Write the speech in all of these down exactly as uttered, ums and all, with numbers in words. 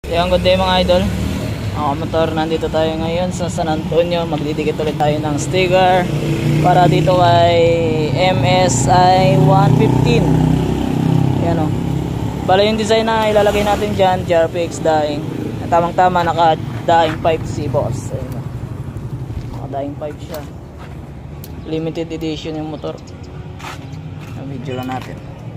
Yung good day mga idol, mga motor, nandito tayo ngayon sa San Antonio. Magdidikit ulit tayo ng sticker para dito kay M S I one fifteen. Yan o, bala yung design na ilalagay natin dyan, G R P X daing. Tamang tama, naka daing pipe si boss. Ayun o, naka daing pipe siya. Limited edition yung motor. Video lang natin.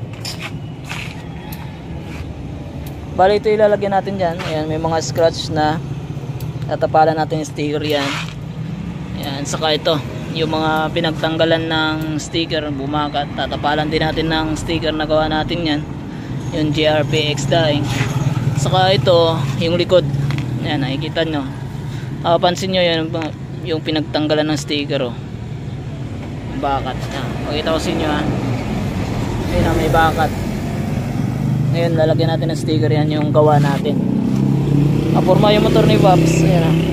Bali ito ilalagyan natin dyan. Ayan, may mga scratch na. Tatapalan natin yung sticker yan. Ayan, saka ito yung mga pinagtanggalan ng sticker, bumakat. Tatapalan din natin ng sticker na gawa natin yan, yung G R P X daing. Saka ito yung likod. Ayan, nakikita nyo. Papansin nyo yan, yung pinagtanggalan ng sticker oh. Bakat. Ayan, pakita ko sa inyo ha. Ayan na, may bakat. Ngayon lalagyan natin ng sticker yan, yung gawa natin. Kapurma yung motor ni Pops. Ayan na,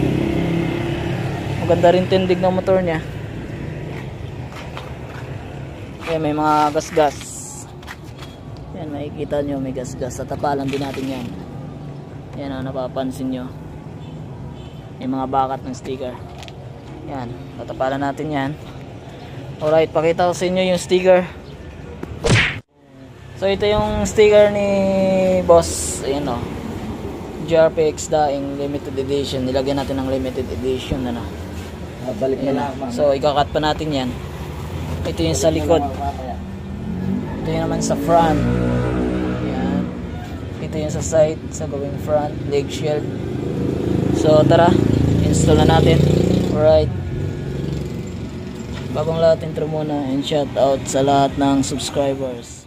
maganda rin tindig ng motor nya. Ayan, may mga gasgas. Ayan, makikita nyo may gasgas. Tatapalan din natin yan. Ayan na, napapansin nyo may mga bakat ng sticker. Ayan, tatapalan natin yan. Alright, pakita ko sa inyo yung sticker. So ito yung sticker ni boss. Ayan o, G R P X daing limited edition. Nilagyan natin ng limited edition ano. Balik na lang. So ikakat pa natin yan. Ito yung sa likod. Ito yung naman sa front. Ayan. Ito yung sa side, sa gawing front leg shield. So tara, install na natin. Alright, bagong lahat intro muna, and shout out sa lahat ng subscribers.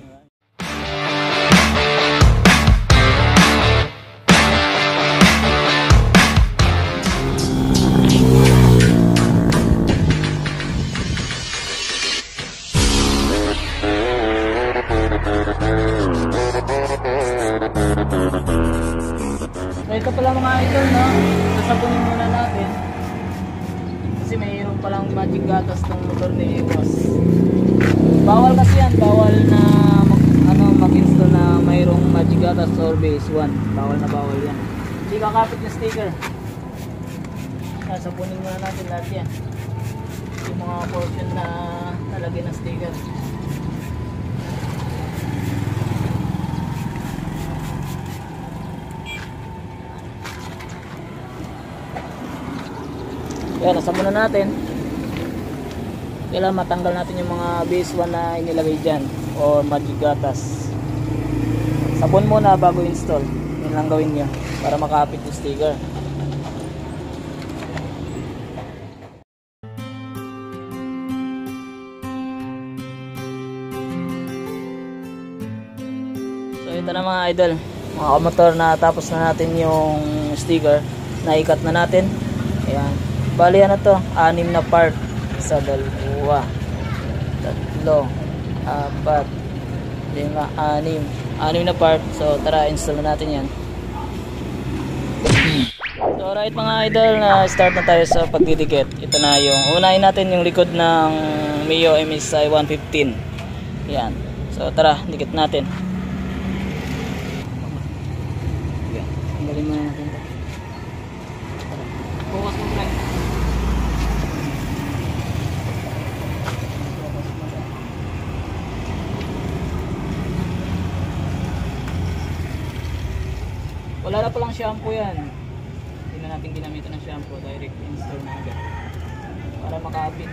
So ito pala mga idol, no? Sasabunin muna natin kasi mayroon palang magic gatas ng motor ni boss. Bawal kasi yan, bawal na mag, ano, mag-install na mayroong magic gatas or base one. Bawal na bawal yan. Hindi kakapit yung sticker. Sasabunin muna natin lahat yan, yung mga portion na nalagyan ng sticker. Ayan, nasabon na natin. Kailangan matanggal natin yung mga base one na inilagay dyan o magic gatas. Sabon muna bago install. Yun lang gawin nyo para makapit yung sticker. So ito na mga idol, mga motor, na tapos na natin yung sticker. Naikat na natin. Ayan, bali ano to, anim na part. Isa, dalawa, tatlo, apat, lima, anim. Anim na part. So tara, install na natin yan. So alright mga idol, na start na tayo sa pagdidikit. Ito na yung, unahin natin yung likod ng Mio M S I one fifteen. Yan. So tara, dikit natin. Tanggalin mo natin ito. Focus mo lang. Wala na palang shampoo yan. Hindi na natin ginamitan ng shampoo. Direct install na agad para makapit.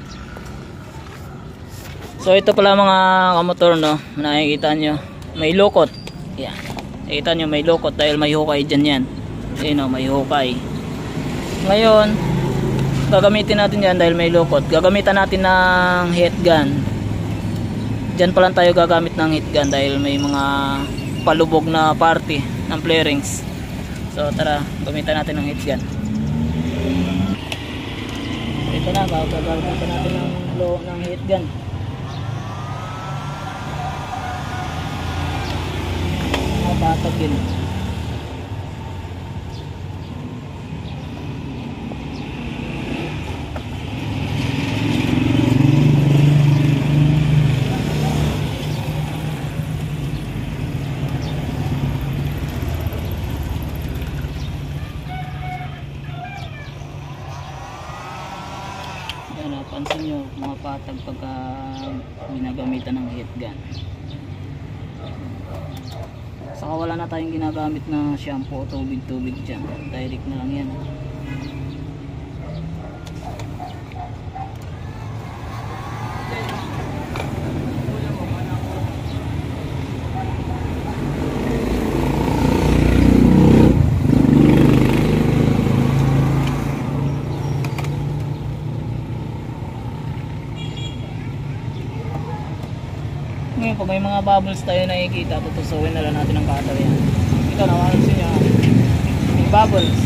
So ito pala mga kamotor, no, nakikita nyo may lukot. Yan, nakikita nyo may lukot dahil may hukay dyan yan. Ayun, no, may hukay. Ngayon gagamitin natin yan dahil may lukot. Gagamitan natin ng heat gun. Dyan pa lang tayo gagamit ng heat gun dahil may mga palubog na party ng flarings. So tara, gamitan natin ng heat gun. Ito na, gagamitan natin ng, ng heat gun. Patag yun. Yan, pansin nyo mga patag pagka ginagamitan ng heat gun. Saka wala na tayong ginagamit na shampoo o tubig-tubig dyan. Direct na lang yan. Ngayon, pag may mga bubbles tayo nakikita, tutusuin na lang natin ang cutter yan. Ito, nawalansin nyo, may bubbles.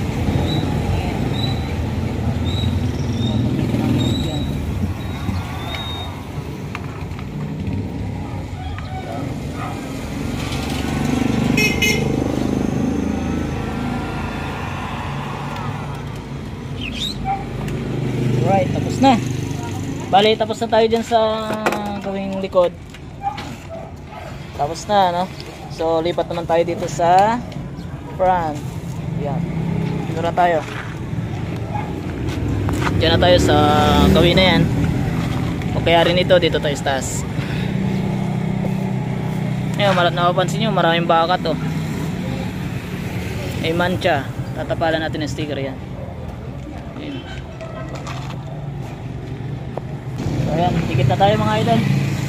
Alright, tapos na. Bali, tapos na tayo dyan sa gawing likod. Tapos na, no? So lipat naman tayo dito sa front. Yan, dito na tayo. Diyan na tayo sa gawin na yan. O kaya rin ito, dito tayo sa taas. Ngayon, malat napapansin nyo, maraming baka to. May mancha. Tatapalan natin ng sticker yan. Ayan. So ayan, tikit na tayo mga idol.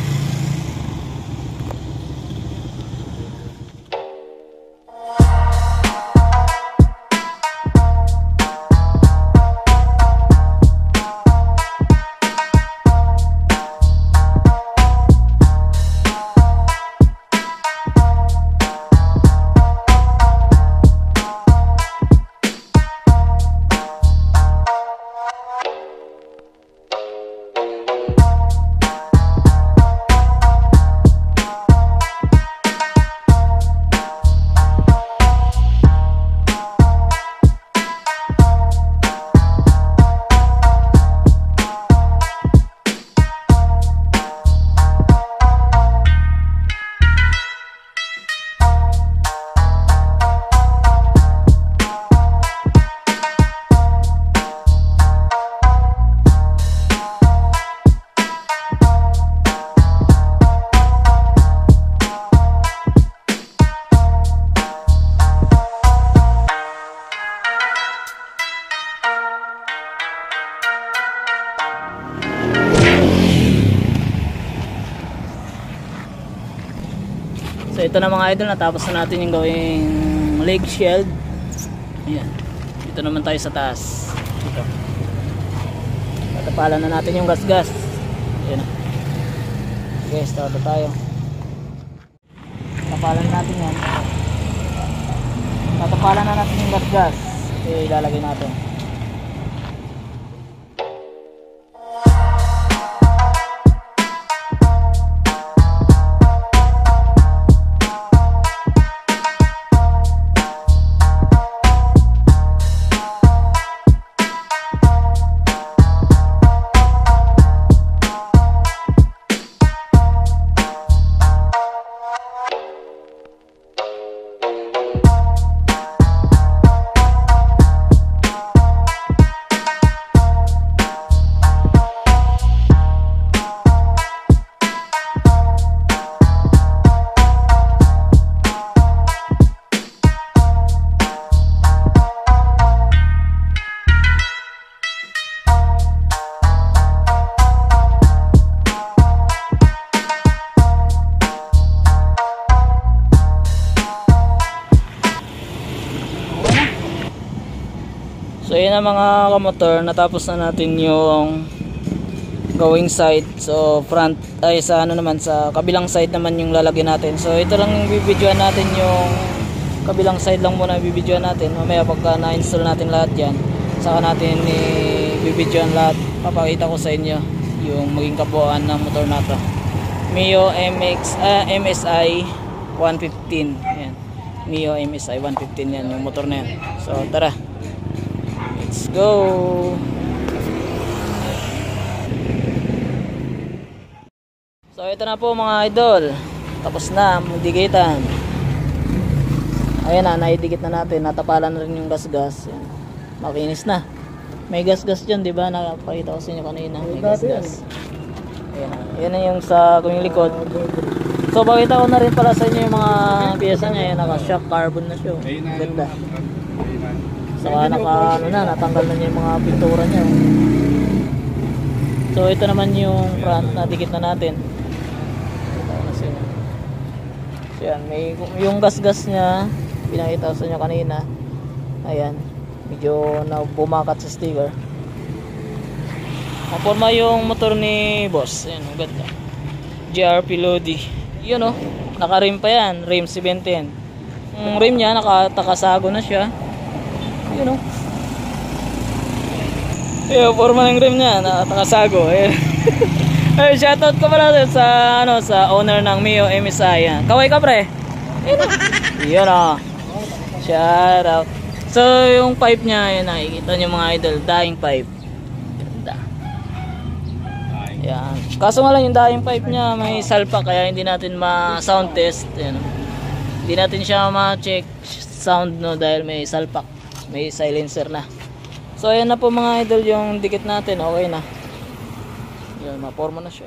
So ito na mga idol, natapos na natin yung gawing leg shield. Ayan. Dito naman tayo sa taas. Ito. Tatapalan na natin yung gas-gas. Ayan. Okay, start na tayo. Tatapalan natin yan. Tatapalan na natin yung gas-gas. Okay, ilalagay natin. ayun na mga kamotor, natapos na natin yung going side. So front ay sa ano naman, sa kabilang side naman yung lalagyan natin. So ito lang yung bibidyoan natin, yung kabilang side lang muna bibidyoan natin. Mamaya pagka na-install natin lahat yan, saka natin i-bibidyoan lahat. Papakita ko sa inyo yung maging kabuuan ng motor na to. Mio M X, uh, M S I one fifteen. Ayan. Mio M S I one fifteen yan yung motor na yan. So tara, let's go. So ito na po mga idol, tapos na magdikitan. Ayan na, naidikit na natin, natapalan na rin yung gas-gas. Makinis na. May gas-gas dyan, di ba? Nakapakita ko sa inyo kanina. May gas-gas. Ayan na. Ayan na yung sa yung likod. So pakita ko na rin pala sa inyo yung mga piyesa niya. Ayan, naka-shock carbon na siya. Ganda. Saka naka, ano na, natanggal na niya yung mga pintura niya. So ito naman yung front na dikit na natin. So yan, may yung gas-gas niya, pinakita ko sa inyo kanina. Ayan, medyo na bumakat sa sticker. Maporma yung motor ni boss. Ayan, ang ganda. G R P Lodi. Yun o, naka-rim pa yan, rim seventeen. Yung rim niya, nakatakasago na siya. Yun o. Yung forma ng rim niya, nakatakasago. Ayan. Hey, shoutout ko pala sa ano sa owner ng Mio M S I. Yan. Kaway ka pre. Yun o. Shoutout. So yung pipe niya, yun, nakikita nyo mga idol, dying pipe. Ganda. Yan. Kaso nga lang yung dying pipe niya may salpa, kaya hindi natin ma-sound test. Yan. Hindi natin siya ma-check sound, no, dahil may salpak, may silencer na. So ayan na po mga idol yung dikit natin. Okay na. Yan, maporma na siya.